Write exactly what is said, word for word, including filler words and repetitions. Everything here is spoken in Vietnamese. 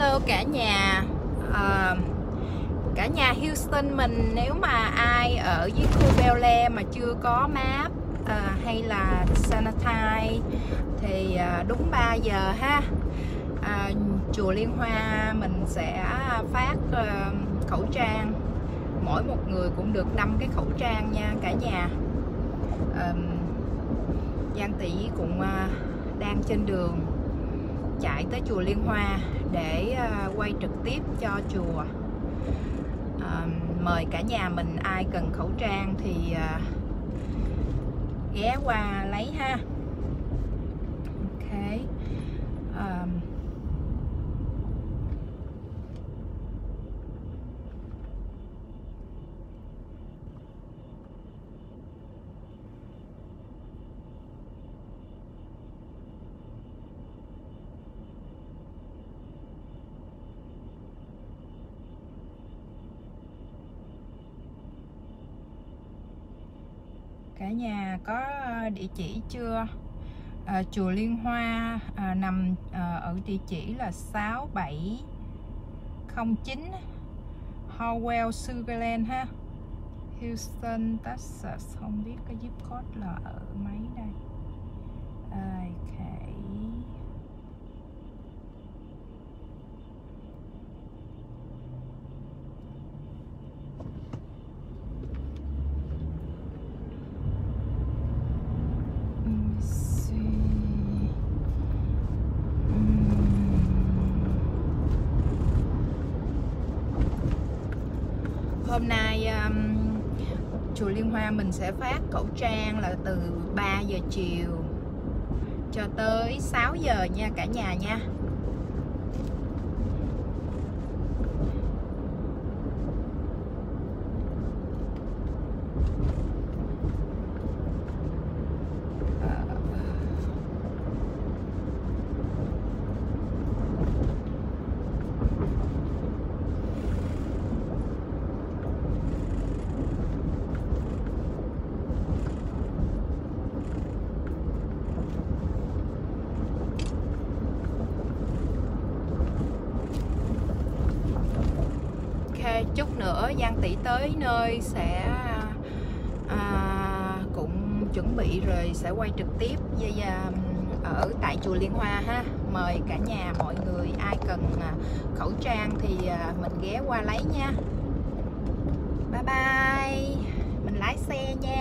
Hello cả nhà. à, Cả nhà Houston mình, nếu mà ai ở dưới khu Bel Air mà chưa có map à, hay là Sanitite thì à, đúng ba giờ ha, à, chùa Liên Hoa mình sẽ phát à, khẩu trang, mỗi một người cũng được năm cái khẩu trang nha cả nhà. à, Giang Tỷ cũng à, đang trên đường chạy tới chùa Liên Hoa để uh, quay trực tiếp cho chùa. uh, Mời cả nhà mình ai cần khẩu trang thì uh, ghé qua lấy ha. Ok. um, Cả nhà có địa chỉ chưa? À, chùa Liên Hoa à, nằm à, ở địa chỉ là sáu bảy không chín Howell Sugarland ha, Houston, Texas. Không biết cái zip code là ở mấy đây. Ok. Hôm nay um, chùa Liên Hoa mình sẽ phát khẩu trang là từ ba giờ chiều cho tới sáu giờ nha cả nhà nha. Chút nữa Giang Tỷ tới nơi sẽ à, cũng chuẩn bị rồi sẽ quay trực tiếp ở tại chùa Liên Hoa ha. Mời cả nhà mọi người ai cần khẩu trang thì mình ghé qua lấy nha. Bye bye. Mình lái xe nha.